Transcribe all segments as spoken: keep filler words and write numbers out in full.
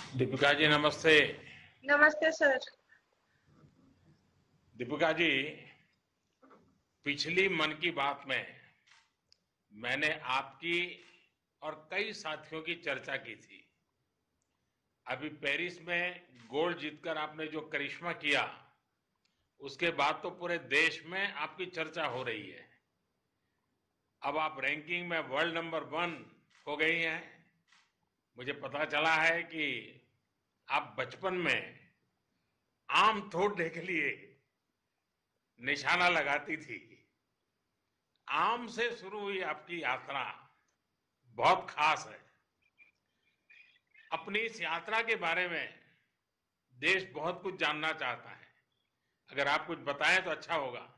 दीपिका जी नमस्ते। नमस्ते सर। दीपिका जी, पिछली मन की बात में मैंने आपकी और कई साथियों की चर्चा की थी। अभी पेरिस में गोल्ड जीतकर आपने जो करिश्मा किया, उसके बाद तो पूरे देश में आपकी चर्चा हो रही है। अब आप रैंकिंग में वर्ल्ड नंबर वन हो गई हैं। मुझे पता चला है कि आप बचपन में आम तोड़ने के लिए निशाना लगाती थी। आम से शुरू हुई आपकी यात्रा बहुत खास है। अपनी इस यात्रा के बारे में देश बहुत कुछ जानना चाहता है। अगर आप कुछ बताएं तो अच्छा होगा।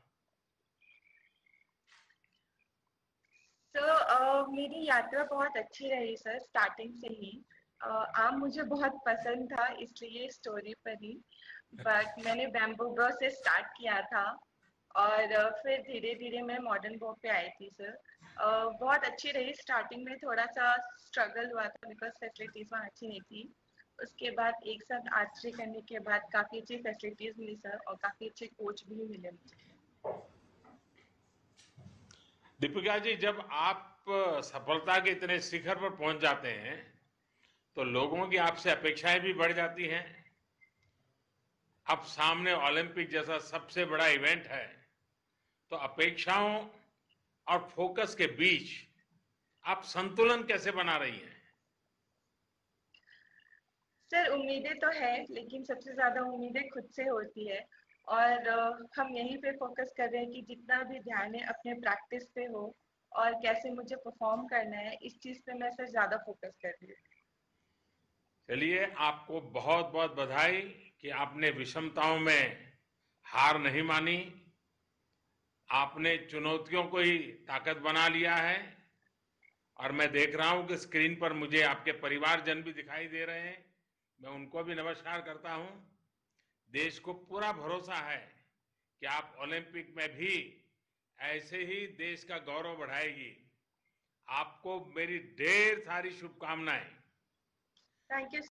सर अ, मेरी यात्रा बहुत अच्छी रही सर, स्टार्टिंग से ही। अ, आम मुझे बहुत पसंद था, इसलिए स्टोरी पर ही। बट मैंने बैम्बू ब्रो से स्टार्ट किया था और अ, फिर धीरे धीरे मैं मॉडर्न बो पे आई थी सर। अ, बहुत अच्छी रही। स्टार्टिंग में थोड़ा सा स्ट्रगल हुआ था बिकॉज फैसिलिटीज वहाँ अच्छी नहीं थी। उसके बाद एक साथ आर्चरी करने के बाद काफ़ी अच्छी फैसिलिटीज मिली सर, और काफ़ी अच्छे कोच भी मिले मुझे। दीपिका जी, जब आप सफलता के इतने शिखर पर पहुंच जाते हैं तो लोगों की आपसे अपेक्षाएं भी बढ़ जाती हैं। अब सामने ओलंपिक जैसा सबसे बड़ा इवेंट है, तो अपेक्षाओं और फोकस के बीच आप संतुलन कैसे बना रही हैं? सर उम्मीदें तो है, लेकिन सबसे ज्यादा उम्मीदें खुद से होती है। और अ, हम यहीं पे फोकस कर रहे हैं कि जितना भी ध्यान है अपने प्रैक्टिस पे हो, और कैसे मुझे परफॉर्म करना है, इस चीज पे मैं सर ज्यादा फोकस कर रही हूँ। चलिए, आपको बहुत बहुत बधाई कि आपने विषमताओं में हार नहीं मानी। आपने चुनौतियों को ही ताकत बना लिया है। और मैं देख रहा हूं कि स्क्रीन पर मुझे आपके परिवारजन भी दिखाई दे रहे हैं। मैं उनको भी नमस्कार करता हूं। देश को पूरा भरोसा है कि आप ओलंपिक में भी ऐसे ही देश का गौरव बढ़ाएगी। आपको मेरी ढेर सारी शुभकामनाएं। Thank you.